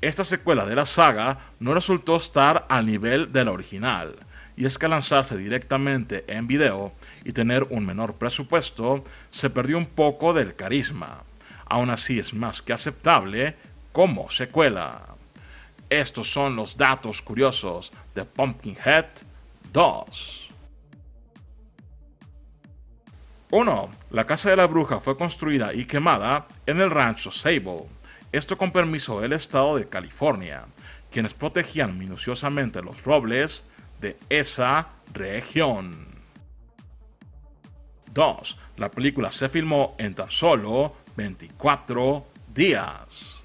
Esta secuela de la saga no resultó estar al nivel de la original, y es que al lanzarse directamente en video y tener un menor presupuesto, se perdió un poco del carisma. Aún así es más que aceptable como secuela. Estos son los datos curiosos de Pumpkinhead 2. 1. La casa de la bruja fue construida y quemada en el rancho Sable. Esto con permiso del estado de California, quienes protegían minuciosamente los robles de esa región. 2. La película se filmó en tan solo 24 días.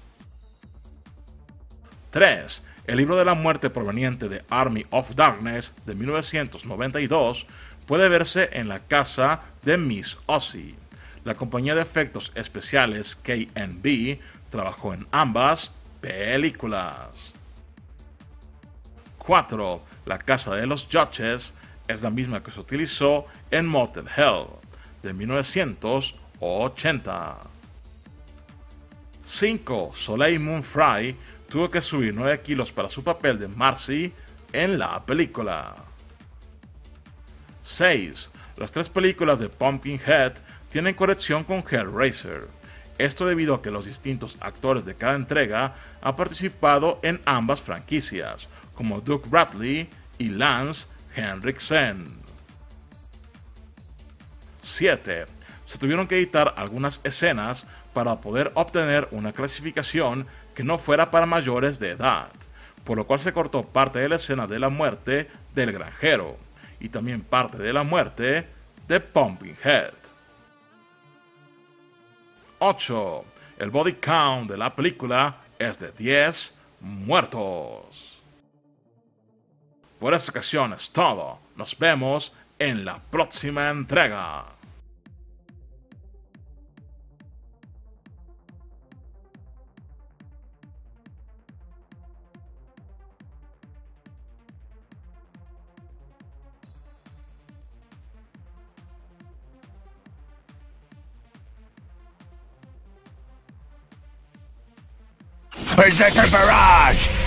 3. El libro de la muerte proveniente de Army of Darkness de 1992 puede verse en la casa de Miss Ozzy. La compañía de efectos especiales K&B trabajó en ambas películas. 4. La casa de los Judges es la misma que se utilizó en Motel Hell de 1980. 5. Soleil Moon Frye tuvo que subir 9 kilos para su papel de Marcy en la película. 6. Las 3 películas de Pumpkinhead tienen conexión con Hellraiser. Esto debido a que los distintos actores de cada entrega han participado en ambas franquicias, como Doug Bradley y Lance Henriksen. 7. Se tuvieron que editar algunas escenas para poder obtener una clasificación que no fuera para mayores de edad, por lo cual se cortó parte de la escena de la muerte del granjero y también parte de la muerte de Pumpkinhead. 8. El body count de la película es de 10 muertos. Por esta ocasión es todo. Nos vemos en la próxima entrega. Berserker Barrage!